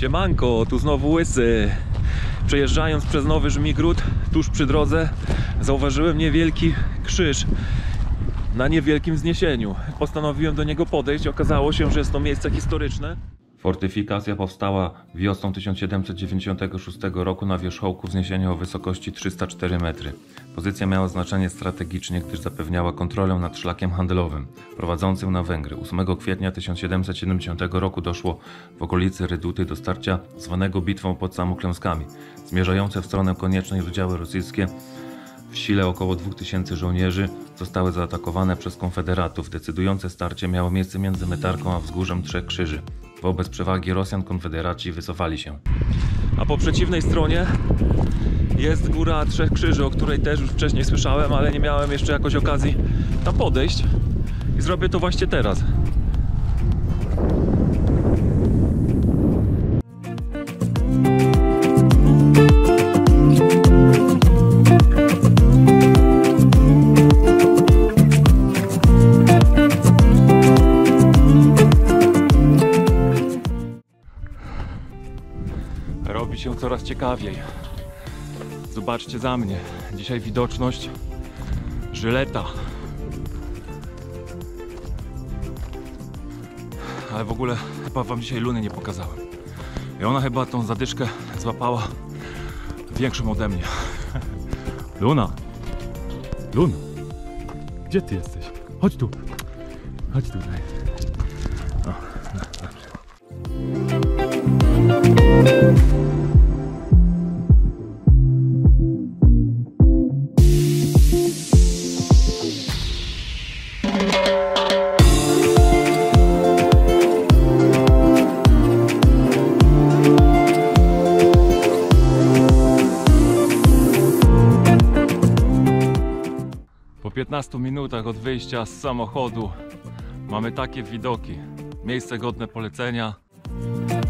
Siemanko, tu znowu Łysy. Przejeżdżając przez Nowy Żmigród, tuż przy drodze, zauważyłem niewielki krzyż na niewielkim wzniesieniu. Postanowiłem do niego podejść. Okazało się, że jest to miejsce historyczne. Fortyfikacja powstała wiosną 1796 roku na wierzchołku wzniesienia o wysokości 304 metry. Pozycja miała znaczenie strategiczne, gdyż zapewniała kontrolę nad szlakiem handlowym prowadzącym na Węgry. 8 kwietnia 1770 roku doszło w okolicy Reduty do starcia zwanego bitwą pod Samoklęskami. Zmierzające w stronę Koniecznej oddziały rosyjskie w sile około 2000 żołnierzy zostały zaatakowane przez konfederatów. Decydujące starcie miało miejsce między Metarką a wzgórzem Trzech Krzyży. Wobec przewagi Rosjan konfederaci wycofali się. A po przeciwnej stronie jest góra Trzech Krzyży, o której też już wcześniej słyszałem, ale nie miałem jeszcze jakoś okazji tam podejść. I zrobię to właśnie teraz. Robi się coraz ciekawiej. Zobaczcie za mnie. Dzisiaj widoczność Żyleta. Ale w ogóle chyba wam dzisiaj Luny nie pokazałem. I ona chyba tą zadyszkę złapała większą ode mnie. Luna! Luna! Gdzie ty jesteś? Chodź tu! Chodź tutaj. O, dobrze. Po 15 minutach od wyjścia z samochodu mamy takie widoki. Miejsce godne polecenia.